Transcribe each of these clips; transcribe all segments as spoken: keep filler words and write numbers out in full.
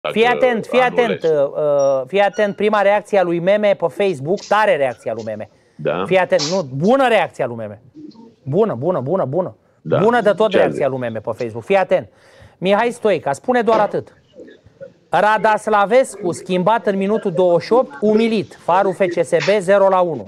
Fii atent, fii atent, uh, fii atent, prima reacție a lui Meme pe Facebook, tare reacția lui Meme. Da. Fii atent, nu, bună reacția lui Meme. Bună, bună, bună, bună. Da. Bună de tot ce reacția lui Meme pe Facebook. Fii atent. Mihai Stoica spune doar atât. Radaslavescu schimbat în minutul douăzeci și opt, umilit. Farul F C S B zero la unu.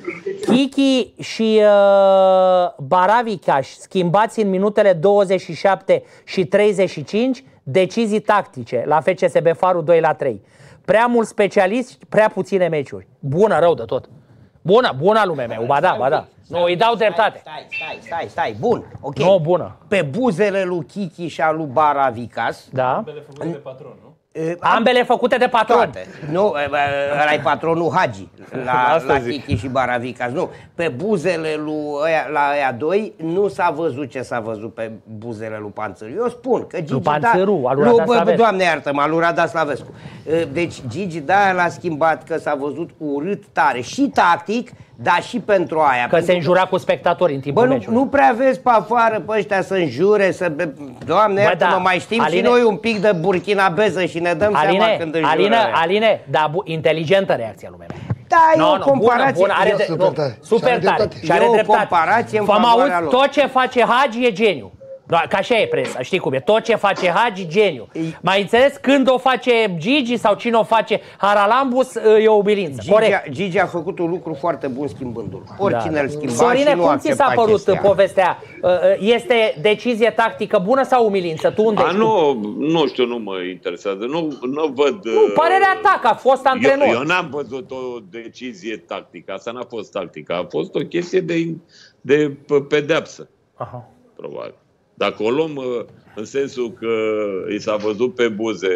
Chichi și uh, Baravicaș schimbați în minutele douăzeci și șapte și treizeci și cinci, decizii tactice la F C S B Farul doi la trei. Prea mulți specialiști, prea puține meciuri. Bună, rău de tot. Bună, bună lume meu, ba da, ba da. Nu, îi dau dreptate. Stai, stai, stai, stai, bun, ok. Nu, bună. Pe buzele lui Chichi și a lui Baravicas. Da. Ambele făcute de patron, nu? Ambele făcute de patron. Toate. Nu, ăla-i patronul Hagi, la, la Chichi și Baravicas. Nu, pe buzele lui ăia, la ăia doi nu s-a văzut ce s-a văzut pe buzele lui Panțăru. Eu spun că Gigi lui Panțăru, da, al lui nu, Radaslavescu. Doamne iartă-mă, al lui Radaslavescu. Deci Gigi de-aia l-a schimbat, că s-a văzut urât tare și tactic, dar și pentru aia. Că se înjura cu spectatorii în timpul Bă, nu, meciului. nu prea vezi pe afară pe ăștia să înjure, să... Doamne, Bă, iartă-mă, da. mai știm Aline... și noi un pic de burkinabeză și ne dăm Aline, seama când înjură. Aline, Aline, da, inteligentă reacția lui Meme. Da, e no, o no, comparație. Bună, bună, are de, super nu, tare. super Și are tare. dreptate. Și are E o dreptate. comparație în Fă-mă favoarea auzi, lor. tot ce face Hagi e geniu. Doar că așa e presa, știi cum e. Tot ce face Hagi, geniu. Mai înțeles? Când o face Gigi sau cine o face Haralambus, e o umilință. Gigi, Corect. Gigi a făcut un lucru foarte bun schimbându-l. Oricine Da. îl schimba Sorine, și nu cum ți s-a accepta părut chestia. povestea? Este decizie tactică bună sau umilință? Tu unde A, ești? nu, nu știu, nu mă interesează. Nu, nu văd... Nu, părerea ta, că a fost antrenor. Eu, eu n-am văzut o decizie tactică. Asta n-a fost tactică. A fost o chestie de, de pedeapsă. Aha. Probabil. Dacă o luăm în sensul că i s-a văzut pe buze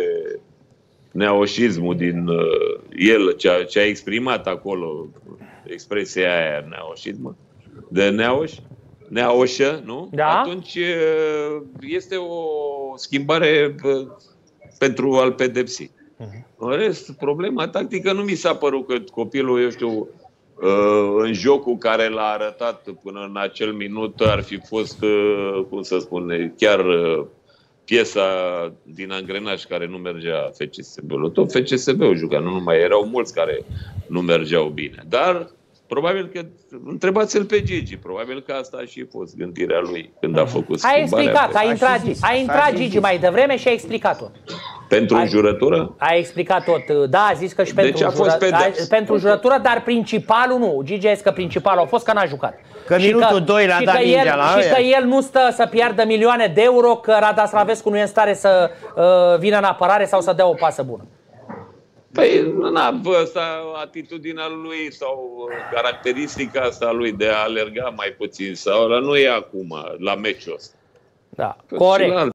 neoșismul din uh, el, ce a, ce a exprimat acolo, expresia aia neoșismă, de neoș, neoșă, nu? Da. Atunci uh, este o schimbare uh, pentru a-l pedepsi. Uh-huh. În rest, problema tactică nu mi s-a părut că copilul, eu știu, în jocul care l-a arătat până în acel minut ar fi fost, cum să spune, chiar piesa din angrenaj care nu mergea F C S B-ul. Tot F C S B-ul juca, nu numai, erau mulți care nu mergeau bine. Dar probabil că, întrebați-l pe Gigi, probabil că asta a și fost gândirea lui când a făcut schimbarea. A explicat, a intrat, zis, a intrat Gigi zis. mai devreme și a explicat tot. Pentru A- înjurătură? A explicat tot. Da, a zis că și Deci pentru, a fost înjură, pedepsă. a, pentru înjurătură, dar principalul nu. Gigi a zis că principalul a fost că n-a jucat. Că Și minutul doi l-a și dat că mingea el, la Și ăia. că el nu stă să piardă milioane de euro, că Radaslavescu nu e în stare să uh, vină în apărare sau să dea o pasă bună. Păi, na, bă, asta, atitudinea lui sau caracteristica asta lui de a alerga mai puțin sau ăla nu e acum, la meciul ăsta. Da, Că corect. și la